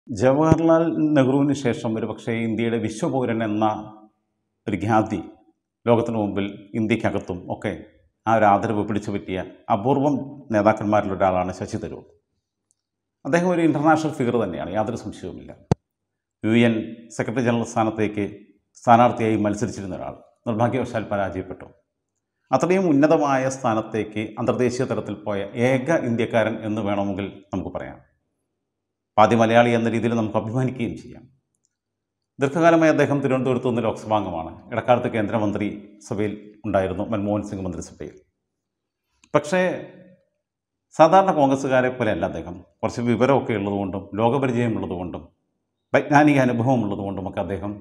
ജവഹർലാൽ നെഹ്റുവിന് ശേഷം ഒരു പക്ഷേ ഇന്ത്യയുടെ വിശ്വപൗരൻ എന്ന ഒരു ഖ്യാതി ലോകത്തിന് മുമ്പിൽ ഇന്ത്യക്കകത്തും ഒക്കെ ആ ഒരു ആദരവ് പിടിച്ചു പറ്റിയ അപൂർവം നേതാക്കന്മാരിൽ ഒരാളാണ് ശശി തരൂർ. അദ്ദേഹം ഒരു ഇൻ്റർനാഷണൽ ഫിഗർ തന്നെയാണ്, യാതൊരു സംശയവുമില്ല. UN സെക്രട്ടറി ജനറൽ സ്ഥാനത്തേക്ക് സ്ഥാനാർത്ഥിയായി മത്സരിച്ചിരുന്ന ഒരാൾ നിർഭാഗ്യവശാൽ പരാജയപ്പെട്ടു. അത്രയും ഉന്നതമായ സ്ഥാനത്തേക്ക് അന്തർദേശീയ തലത്തിൽ പോയ ഏക ഇന്ത്യക്കാരൻ എന്ന് വേണമെങ്കിൽ നമുക്ക് പറയാം. പാതി മലയാളി എന്ന രീതിയിൽ നമുക്ക് അഭിമാനിക്കുകയും ചെയ്യാം. ദീർഘകാലമായി അദ്ദേഹം തിരുവനന്തപുരത്ത് നിന്ന് ലോക്സഭാംഗമാണ്. ഇടക്കാലത്ത് കേന്ദ്രമന്ത്രി സഭയിൽ ഉണ്ടായിരുന്നു, മൻമോഹൻ സിംഗ് മന്ത്രിസഭയിൽ. പക്ഷേ സാധാരണ കോൺഗ്രസ്സുകാരെ പോലെയല്ല അദ്ദേഹം. കുറച്ച് വിവരമൊക്കെ ഉള്ളതുകൊണ്ടും ലോകപരിചയമുള്ളതുകൊണ്ടും വൈജ്ഞാനിക അനുഭവമുള്ളതുകൊണ്ടുമൊക്കെ അദ്ദേഹം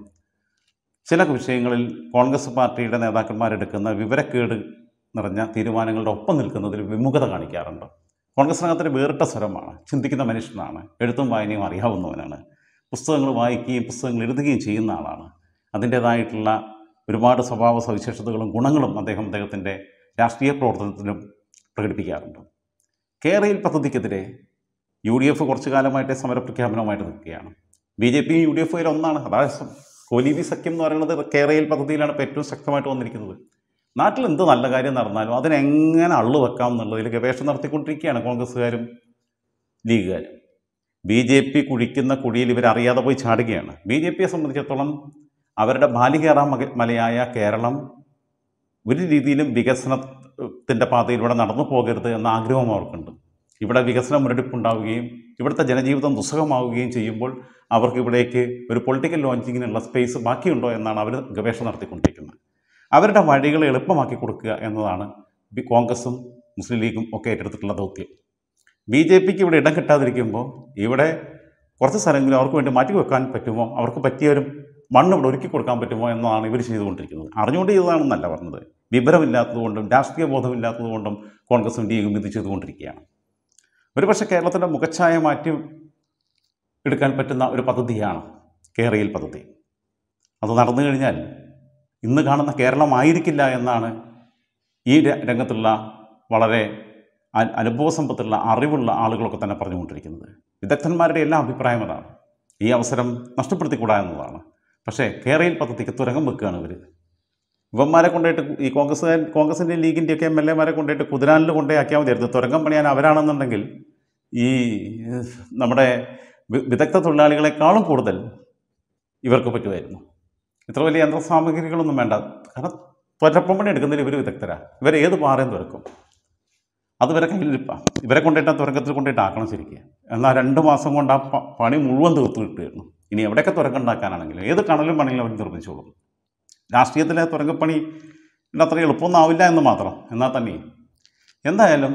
ചില വിഷയങ്ങളിൽ കോൺഗ്രസ് പാർട്ടിയുടെ നേതാക്കന്മാരെടുക്കുന്ന വിവരക്കേട് നിറഞ്ഞ തീരുമാനങ്ങളുടെ ഒപ്പം നിൽക്കുന്നതിൽ വിമുഖത കാണിക്കാറുണ്ട്. കോൺഗ്രസിനകത്തൊരു വേറിട്ട സ്വരമാണ്, ചിന്തിക്കുന്ന മനുഷ്യനാണ്, എഴുത്തും വായനയും അറിയാവുന്നവനാണ്, പുസ്തകങ്ങൾ വായിക്കുകയും പുസ്തകങ്ങൾ എഴുതുകയും ചെയ്യുന്ന ആളാണ്. അതിൻ്റേതായിട്ടുള്ള ഒരുപാട് സ്വഭാവ സവിശേഷതകളും ഗുണങ്ങളും അദ്ദേഹത്തിൻ്റെ രാഷ്ട്രീയ പ്രവർത്തനത്തിലും പ്രകടിപ്പിക്കാറുണ്ട്. കേരയിൽ പദ്ധതിക്കെതിരെ UDF കുറച്ചു കാലമായിട്ട് സമരപ്രഖ്യാപനവുമായിട്ട് നിൽക്കുകയാണ്. BJP UDF ഒന്നാണ്. അതായത് കോലീബി സഖ്യം എന്ന് പറയുന്നത് കേരയിൽ പദ്ധതിയിലാണ് ഇപ്പോൾ ഏറ്റവും ശക്തമായിട്ട് വന്നിരിക്കുന്നത്. നാട്ടിൽ എന്ത് നല്ല കാര്യം നടന്നാലും അതിനെങ്ങനെ അള്ളുവെക്കാം എന്നുള്ളതിൽ ഗവേഷണം നടത്തിക്കൊണ്ടിരിക്കുകയാണ് കോൺഗ്രസ്സുകാരും ലീഗുകാരും. BJP കുഴിക്കുന്ന കുഴിയിൽ ഇവരറിയാതെ പോയി ചാടുകയാണ്. BJPയെ സംബന്ധിച്ചിടത്തോളം അവരുടെ ബാലികേറാ മലയായ കേരളം ഒരു രീതിയിലും വികസനത്തിൻ്റെ പാതയിലൂടെ നടന്നു പോകരുത് എന്ന ആഗ്രഹം അവർക്കുണ്ട്. ഇവിടെ വികസന മുരടിപ്പുണ്ടാവുകയും ഇവിടുത്തെ ജനജീവിതം ദുസ്സഹമാവുകയും ചെയ്യുമ്പോൾ അവർക്ക് ഇവിടേക്ക് ഒരു പൊളിറ്റിക്കൽ ലോഞ്ചിങ്ങിനുള്ള സ്പേസ് ബാക്കിയുണ്ടോ എന്നാണ് അവർ ഗവേഷണം നടത്തിക്കൊണ്ടിരിക്കുന്നത്. അവരുടെ വഴികൾ എളുപ്പമാക്കി കൊടുക്കുക എന്നതാണ് കോൺഗ്രസും മുസ്ലിം ലീഗും ഒക്കെ ഏറ്റെടുത്തിട്ടുള്ള ദൗത്യം. BJPക്ക് ഇവിടെ ഇടം കിട്ടാതിരിക്കുമ്പോൾ ഇവിടെ കുറച്ച് സ്ഥലങ്ങളിൽ അവർക്ക് വേണ്ടി മാറ്റി വെക്കാൻ പറ്റുമോ, അവർക്ക് പറ്റിയൊരു മണ്ണ് ഇവിടെ ഒരുക്കി കൊടുക്കാൻ പറ്റുമോ എന്നതാണ് ഇവർ ചെയ്തുകൊണ്ടിരിക്കുന്നത്. അറിഞ്ഞുകൊണ്ട് ചെയ്തതാണെന്നല്ല പറഞ്ഞത്, വിവരമില്ലാത്തതുകൊണ്ടും രാഷ്ട്രീയ ബോധമില്ലാത്തതുകൊണ്ടും കോൺഗ്രസും ലീഗും ഇത് ചെയ്തുകൊണ്ടിരിക്കുകയാണ്. ഒരുപക്ഷെ കേരളത്തിൻ്റെ മുഖച്ഛായ മാറ്റി എടുക്കാൻ പറ്റുന്ന ഒരു പദ്ധതിയാണ് കേരയിൽ പദ്ധതി. അത് നടന്നു കഴിഞ്ഞാൽ ഇന്ന് കാണുന്ന കേരളമായിരിക്കില്ല എന്നാണ് ഈ രംഗത്തുള്ള വളരെ അനുഭവസമ്പത്തുള്ള അറിവുള്ള ആളുകളൊക്കെ തന്നെ പറഞ്ഞുകൊണ്ടിരിക്കുന്നത്. വിദഗ്ധന്മാരുടെ എല്ലാ അഭിപ്രായം അതാണ്. ഈ അവസരം നഷ്ടപ്പെടുത്തിക്കൂടാ എന്നതാണ്. പക്ഷേ കേരയിൽ പദ്ധതിക്ക് തുരങ്കം വെക്കുകയാണ് ഇവർ. ഇവന്മാരെ കൊണ്ടുപോയിട്ട് ഈ കോൺഗ്രസിൻ്റെ ലീഗിൻ്റെയൊക്കെ MLA കൊണ്ടുപോയിട്ട് കുതിരാനിൽ കൊണ്ടുപോയാക്കിയാൽ മതിയായിരുന്നു. തുരങ്കം പണിയാൻ അവരാണെന്നുണ്ടെങ്കിൽ ഈ നമ്മുടെ വിദഗ്ധ തൊഴിലാളികളെക്കാളും കൂടുതൽ ഇവർക്ക് പറ്റുമായിരുന്നു. ഇത്ര വലിയ യന്ത്രസാമഗ്രികളൊന്നും വേണ്ട. കാരണം തുരപ്പം പണി എടുക്കുന്നതിൽ ഇവർ വിദഗ്ധരാണ്. ഇവരെ ഏത് പാറയും തുരക്കും. അതുവരെ കയ്യിലിരിപ്പാണ്. ഇവരെ കൊണ്ടിട്ട് തുരങ്കത്തിൽ കൊണ്ടിട്ട് ആക്കണം ശരിക്കും. എന്നാൽ 2 മാസം കൊണ്ട് ആ പണി മുഴുവൻ തീർത്ത് കിട്ടുമായിരുന്നു. ഇനി എവിടെയൊക്കെ തുരങ്കമുണ്ടാക്കാനാണെങ്കിലും ഏത് കണലും പണിയിലും അവർ നിർമ്മിച്ചോളും. രാഷ്ട്രീയത്തിലെ തുരങ്കപ്പണി അത്ര എളുപ്പമൊന്നും ആവില്ല എന്ന് മാത്രം. എന്നാൽ തന്നെ എന്തായാലും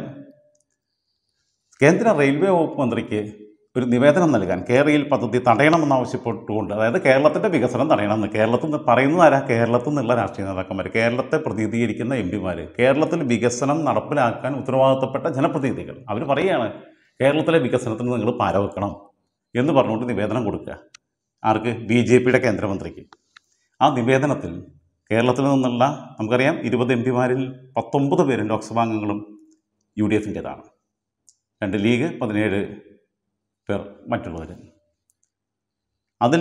കേന്ദ്ര റെയിൽവേ വകുപ്പ് മന്ത്രിക്ക് ഒരു നിവേദനം നൽകാൻ കേരയിൽ പദ്ധതി തടയണമെന്നാവശ്യപ്പെട്ടുകൊണ്ട്, അതായത് കേരളത്തിൻ്റെ വികസനം തടയണമെന്ന്. കേരളത്തിൽ നിന്ന് പറയുന്നത് ആരാ? കേരളത്തിൽ നിന്നുള്ള രാഷ്ട്രീയ നേതാക്കന്മാർ, കേരളത്തെ പ്രതിനിധീകരിക്കുന്ന MP-മാർ, കേരളത്തിൽ വികസനം നടപ്പിലാക്കാൻ ഉത്തരവാദിത്തപ്പെട്ട ജനപ്രതിനിധികൾ. അവർ പറയുകയാണ് കേരളത്തിലെ വികസനത്തിന് നിങ്ങൾ പാരവെക്കണം എന്ന് പറഞ്ഞുകൊണ്ട് നിവേദനം കൊടുക്കുക. ആർക്ക്? BJPയുടെ കേന്ദ്രമന്ത്രിക്ക്. ആ നിവേദനത്തിൽ കേരളത്തിൽ നിന്നുള്ള നമുക്കറിയാം 20 MP-മാരിൽ 19 പേരും ലോക്സഭാംഗങ്ങളും UDF-ൻ്റേതാണ്. 2 ലീഗ്, 17 പേർ മറ്റുള്ളവർ. അതിൽ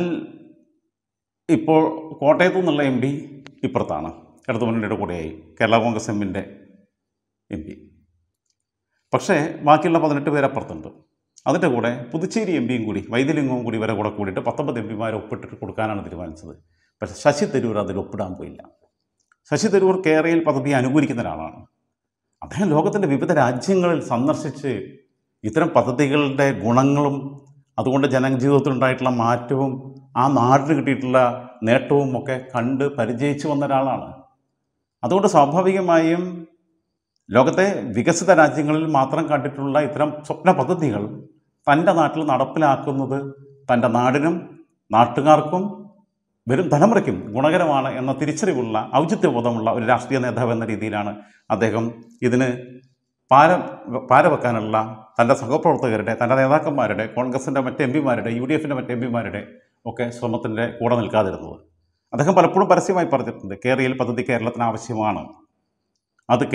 ഇപ്പോൾ കോട്ടയത്തു നിന്നുള്ള MP ഇപ്പുറത്താണ്, ഇടതുമുന്നണിയുടെ കൂടെയായി കേരള കോൺഗ്രസ് എമ്മിൻ്റെ MP. പക്ഷേ ബാക്കിയുള്ള 18 പേര് അപ്പുറത്തുണ്ട്. അതിൻ്റെ കൂടെ പുതുച്ചേരി MPയും കൂടി, വൈദ്യലിംഗവും കൂടി ഇവരെ കൂടെ കൂടിയിട്ട് 19 MP-മാരെ ഒപ്പിട്ടിട്ട് കൊടുക്കാനാണ് തീരുമാനിച്ചത്. പക്ഷേ ശശി തരൂർ അതിൽ ഒപ്പിടാൻ പോയില്ല. ശശി തരൂർ കേരയിൽ പദ്ധതിയെ അനുകൂലിക്കുന്ന ഒരാളാണ്. അദ്ദേഹം ലോകത്തിൻ്റെ വിവിധ രാജ്യങ്ങളിൽ സന്ദർശിച്ച് ഇത്തരം പദ്ധതികളുടെ ഗുണങ്ങളും അതുകൊണ്ട് ജനജീവിതത്തിലുണ്ടായിട്ടുള്ള മാറ്റവും ആ നാടിന് കിട്ടിയിട്ടുള്ള നേട്ടവും ഒക്കെ കണ്ട് പരിചയിച്ച് വന്ന ഒരാളാണ്. അതുകൊണ്ട് സ്വാഭാവികമായും ലോകത്തെ വികസിത രാജ്യങ്ങളിൽ മാത്രം കണ്ടിട്ടുള്ള ഇത്തരം സ്വപ്ന പദ്ധതികൾ തൻ്റെ നാട്ടിൽ നടപ്പിലാക്കുന്നത് തൻ്റെ നാടിനും നാട്ടുകാർക്കും വരും തലമുറയ്ക്കും ഗുണകരമാണ് എന്ന തിരിച്ചറിവുള്ള ഔചിത്യബോധമുള്ള ഒരു രാഷ്ട്രീയ നേതാവ് എന്ന രീതിയിലാണ് അദ്ദേഹം ഇതിന് പാരവെക്കാനുള്ള തൻ്റെ സഹപ്രവർത്തകരുടെ, തൻ്റെ നേതാക്കന്മാരുടെ, കോൺഗ്രസിൻ്റെ മറ്റ് MP-മാരുടെ, UDF-ൻ്റെ മറ്റ് MP-മാരുടെ ഒക്കെ ശ്രമത്തിൻ്റെ കൂടെ നിൽക്കാതിരുന്നത്. അദ്ദേഹം പലപ്പോഴും പരസ്യമായി പറഞ്ഞിട്ടുണ്ട് കേരയിൽ പദ്ധതി കേരളത്തിന് ആവശ്യമാണ്. അത്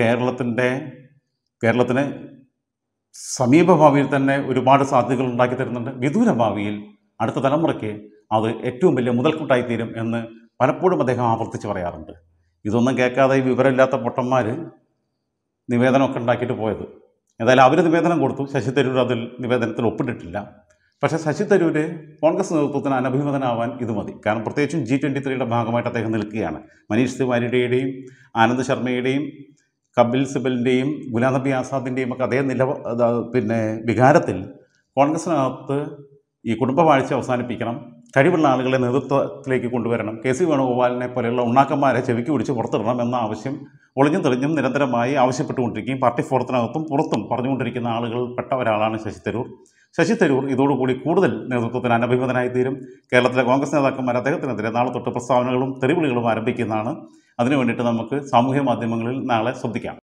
കേരളത്തിന് സമീപഭാവിയിൽ തന്നെ ഒരുപാട് സാധ്യതകൾ ഉണ്ടാക്കി തരുന്നുണ്ട്. വിദൂര ഭാവിയിൽ അടുത്ത തലമുറയ്ക്ക് അത് ഏറ്റവും വലിയ മുതൽക്കൂട്ടായിത്തീരും എന്ന് പലപ്പോഴും അദ്ദേഹം ആവർത്തിച്ച് പറയാറുണ്ട്. ഇതൊന്നും കേൾക്കാതെ ഈ വിവരമില്ലാത്ത പൊട്ടന്മാർ നിവേദനമൊക്കെ ഉണ്ടാക്കിയിട്ട് പോയത്. ഏതായാലും അവർ നിവേദനം കൊടുത്തു. ശശി തരൂർ അതിൽ നിവേദനത്തിൽ ഒപ്പിട്ടിട്ടില്ല. പക്ഷേ ശശി തരൂർ കോൺഗ്രസ് നേതൃത്വത്തിന് അനഭിമതനാവാൻ ഇത് മതി. കാരണം പ്രത്യേകിച്ചും G23 ഭാഗമായിട്ട് അദ്ദേഹം നിൽക്കുകയാണ്. മനീഷ് തിവാരിയുടെയും ആനന്ദ് ശർമ്മയുടെയും കപിൽ സിബലിൻ്റെയും ഗുലാം നബി ആസാദിൻ്റെയും ഒക്കെ അതേ വികാരത്തിൽ കോൺഗ്രസിനകത്ത് ഈ കുടുംബവാഴ്ച അവസാനിപ്പിക്കണം, കഴിവുള്ള ആളുകളെ നേതൃത്വത്തിലേക്ക് കൊണ്ടുവരണം, KC വേണുഗോപാലിനെ പോലെയുള്ള ഉണ്ണാക്കന്മാരെ ചെവിക്ക് പിടിച്ച് പുറത്തിടണം എന്ന ആവശ്യം ഒളിഞ്ഞും തെളിഞ്ഞും നിരന്തരമായി ആവശ്യപ്പെട്ടുകൊണ്ടിരിക്കുകയും പാർട്ടി ഫോറത്തിനകത്തും പുറത്തും പറഞ്ഞുകൊണ്ടിരിക്കുന്ന ആളുകൾപ്പെട്ട ഒരാളാണ് ശശി തരൂർ. ശശി തരൂർ ഇതോടുകൂടി കൂടുതൽ നേതൃത്വത്തിന് അനഭിമതനായിത്തീരും. കേരളത്തിലെ കോൺഗ്രസ് നേതാക്കന്മാർ അദ്ദേഹത്തിനെതിരെ നാളെ തൊട്ട് പ്രസ്താവനകളും തെറിവിളികളും ആരംഭിക്കുന്നതാണ്. അതിനു വേണ്ടിയിട്ട് നമുക്ക് സാമൂഹ്യ മാധ്യമങ്ങളിൽ നാളെ ശ്രദ്ധിക്കാം.